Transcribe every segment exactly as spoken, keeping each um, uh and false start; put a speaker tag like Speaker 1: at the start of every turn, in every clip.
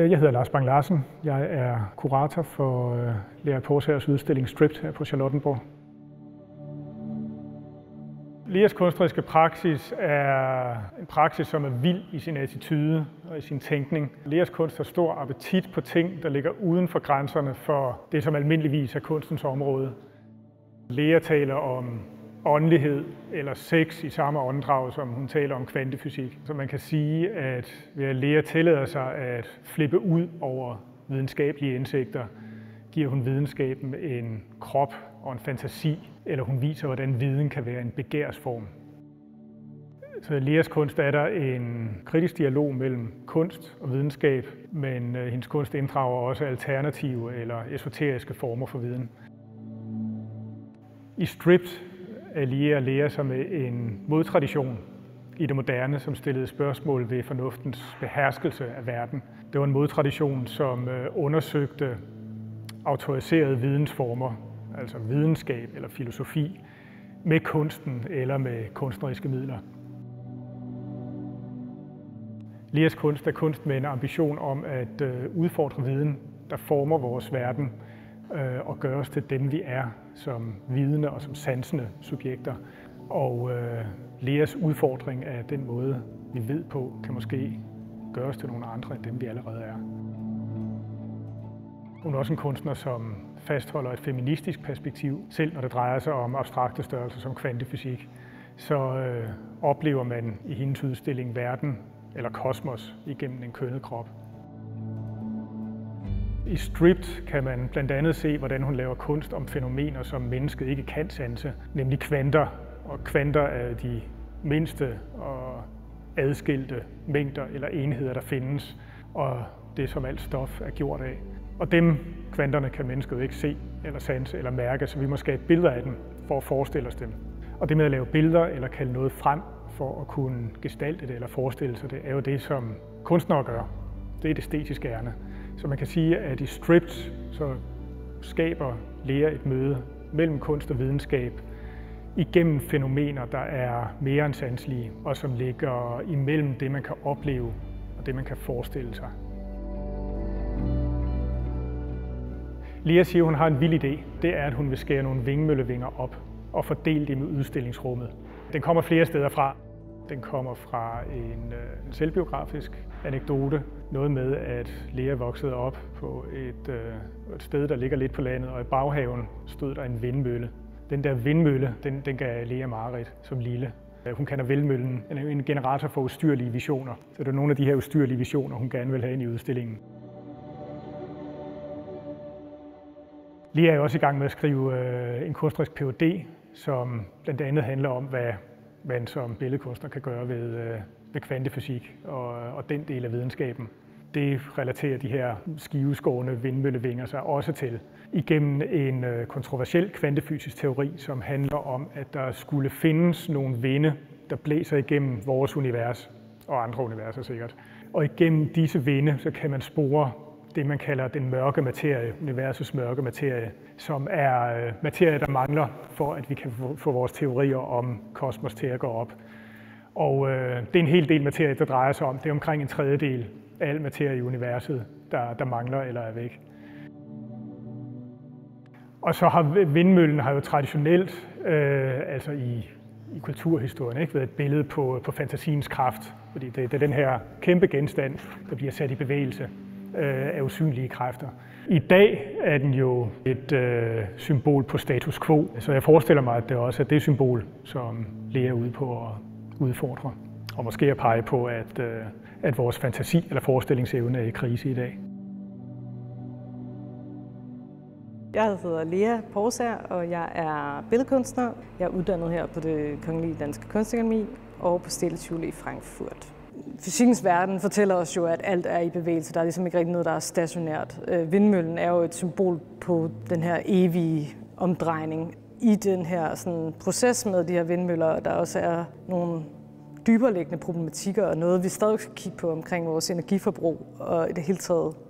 Speaker 1: Jeg hedder Lars Larsen. Jeg er kurator for Lea Porsagers udstilling Stripped her på Charlottenborg. Leas kunstneriske praksis er en praksis, som er vild i sin attitude og i sin tænkning. Leas kunst har stor appetit på ting, der ligger uden for grænserne for det, som almindeligvis er kunstens område. Lea taler om åndelighed eller sex i samme åndedrag, som hun taler om kvantefysik. Så man kan sige, at ved at Lea tillader sig at flippe ud over videnskabelige indsigter, giver hun videnskaben en krop og en fantasi, eller hun viser, hvordan viden kan være en begærsform. Så i Leas kunst er der en kritisk dialog mellem kunst og videnskab, men hendes kunst inddrager også alternative eller esoteriske former for viden. I Stripped allierer Lea sig med en modtradition i det moderne, som stillede spørgsmål ved fornuftens beherskelse af verden. Det var en modtradition, som undersøgte autoriserede vidensformer, altså videnskab eller filosofi, med kunsten eller med kunstneriske midler. Leas kunst er kunst med en ambition om at udfordre viden, der former vores verden og gør os til dem, vi er som vidende og som sansende subjekter. Og øh, Leas udfordring af den måde, vi ved på, kan måske gøre os til nogle andre end dem, vi allerede er. Hun er også en kunstner, som fastholder et feministisk perspektiv, selv når det drejer sig om abstrakte størrelser som kvantefysik. Så øh, oplever man i hendes udstilling verden eller kosmos igennem en kønnet krop. I Stripped kan man blandt andet se, hvordan hun laver kunst om fænomener, som mennesket ikke kan sanse, nemlig kvanter. Og kvanter er de mindste og adskilte mængder eller enheder, der findes, og det som alt stof er gjort af. Og dem, kvanterne, kan mennesket jo ikke se eller sanse eller mærke, så vi må skabe billeder af dem for at forestille os dem. Og det med at lave billeder eller kalde noget frem for at kunne gestalte det eller forestille sig det, er jo det, som kunstnere gør. Det er det æstetiske ærne. Så man kan sige, at i Stripped så skaber Lea et møde mellem kunst og videnskab igennem fænomener, der er mere end sanselige, og som ligger imellem det, man kan opleve og det, man kan forestille sig. Lea siger, at hun har en vild idé. Det er, at hun vil skære nogle vindmøllevinger op og fordele dem i udstillingsrummet. Den kommer flere steder fra. Den kommer fra en, en selvbiografisk anekdote. Noget med, at Lea voksede op på et, et sted, der ligger lidt på landet, og i baghaven stod der en vindmølle. Den der vindmølle, den, den gav Lea mareridt som lille. Hun kalder vindmøllen en generator for ustyrlige visioner. Så det er nogle af de her ustyrlige visioner, hun gerne vil have ind i udstillingen. Lea er også i gang med at skrive en kunstnerisk P H D, som blandt andet handler om, hvad man som billedkunstner kan gøre ved, ved kvantefysik og, og den del af videnskaben. Det relaterer de her skiveskårne vindmøllevinger sig også til igennem en kontroversiel kvantefysisk teori, som handler om, at der skulle findes nogle vinde, der blæser igennem vores univers og andre universer sikkert. Og igennem disse vinde, så kan man spore det, man kalder den mørke materie, universets mørke materie, som er materie, der mangler for, at vi kan få vores teorier om kosmos til at gå op. Og øh, det er en hel del materie, der drejer sig om. Det er omkring en tredjedel af al materie i universet, der, der mangler eller er væk. Og så har vindmøllen har jo traditionelt, øh, altså i, i kulturhistorien, ikke, været et billede på, på fantasiens kraft. Fordi det, det er den her kæmpe genstand, der bliver sat i bevægelse af usynlige kræfter. I dag er den jo et øh, symbol på status quo, så jeg forestiller mig, at det også er det symbol, som Lea er ude på at udfordre, og måske at pege på, at, øh, at vores fantasi eller forestillingsevne er i krise i dag.
Speaker 2: Jeg hedder Lea Porsager, og jeg er billedkunstner. Jeg er uddannet her på Det Kongelige Danske Kunstakademi og på Städelschule i Frankfurt. Fysikkens verden fortæller os jo, at alt er i bevægelse. Der er ligesom ikke rigtig noget, der er stationært. Vindmøllen er jo et symbol på den her evige omdrejning i den her sådan, proces med de her vindmøller. Der også er nogle dybereliggende problematikker og noget, vi stadig skal kigge på omkring vores energiforbrug og i det hele taget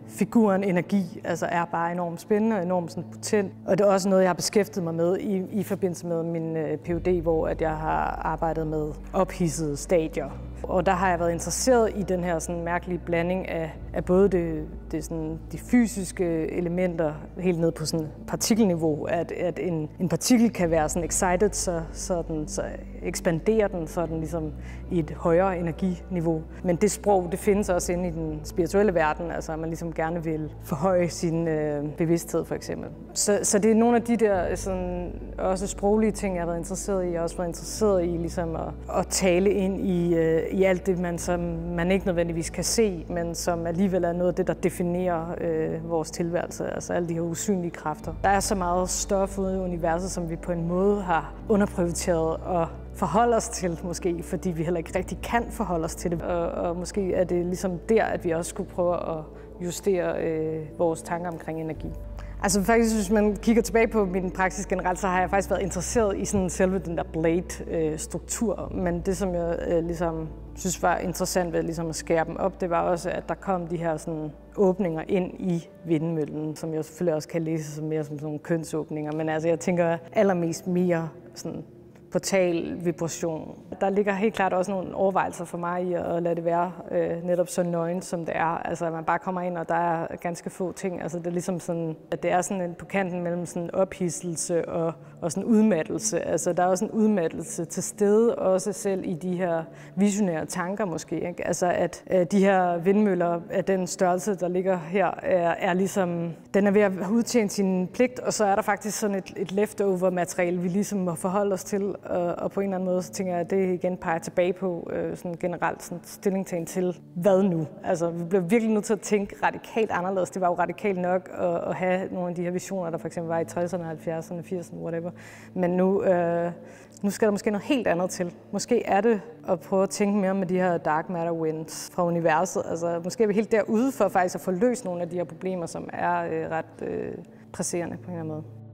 Speaker 2: figuren energi altså er bare enormt spændende og enormt sådan potent. Og det er også noget, jeg har beskæftiget mig med i, i forbindelse med min Ph.D., hvor at jeg har arbejdet med ophidsede stadier. Og der har jeg været interesseret i den her sådan mærkelige blanding af, af både det, det sådan, de fysiske elementer helt ned på sådan partikelniveau, at, at en, en partikel kan være sådan excited, så, så, den, så ekspanderer den, så den ligesom i et højere energiniveau. Men det sprog, det findes også inde i den spirituelle verden, altså at man ligesom gerne vil forhøje sin øh, bevidsthed for eksempel. Så, så det er nogle af de der sådan, også sproglige ting, jeg har været interesseret i. Jeg har også været interesseret i ligesom at, at tale ind i, øh, i alt det, man, som man ikke nødvendigvis kan se, men som alligevel er noget af det, der definerer øh, vores tilværelse, altså alle de her usynlige kræfter. Der er så meget stof ude i universet, som vi på en måde har underprioriteret og forholde os til, måske, fordi vi heller ikke rigtig kan forholde os til det. Og, og måske er det ligesom der, at vi også skulle prøve at justere øh, vores tanker omkring energi. Altså faktisk, hvis man kigger tilbage på min praksis generelt, så har jeg faktisk været interesseret i sådan selve den der blade-struktur. Men det, som jeg øh, ligesom synes var interessant ved ligesom at skære dem op, det var også, at der kom de her sådan åbninger ind i vindmøllen, som jeg selvfølgelig også kan læse som mere som sådan nogle kønsåbninger. Men altså, jeg tænker allermest mere sådan portal vibration. Der ligger helt klart også nogle overvejelser for mig i at lade det være øh, netop så nøgen, som det er. Altså, at man bare kommer ind, og der er ganske få ting. Altså, det er ligesom sådan, at det er sådan på kanten mellem sådan ophidselse og, og sådan udmattelse. Altså, der er også en udmattelse til stede, også selv i de her visionære tanker måske. Ikke? Altså, at øh, de her vindmøller af den størrelse, der ligger her, er, er ligesom, den er ved at have udtjent sin pligt, og så er der faktisk sådan et, et leftover-materiale, vi ligesom må forholde os til. Og på en eller anden måde, så tænker jeg, at det igen peger tilbage på øh, sådan generelt sådan stillingtagen til, hvad nu? Altså, vi bliver virkelig nødt til at tænke radikalt anderledes. Det var jo radikalt nok at, at have nogle af de her visioner, der for eksempel var i tresserne, halvfjerdserne, firserne, whatever. Men nu, øh, nu skal der måske noget helt andet til. Måske er det at prøve at tænke mere med de her dark matter winds fra universet. Altså, måske er vi helt derude for faktisk at få løst nogle af de her problemer, som er øh, ret øh, presserende på en eller anden måde.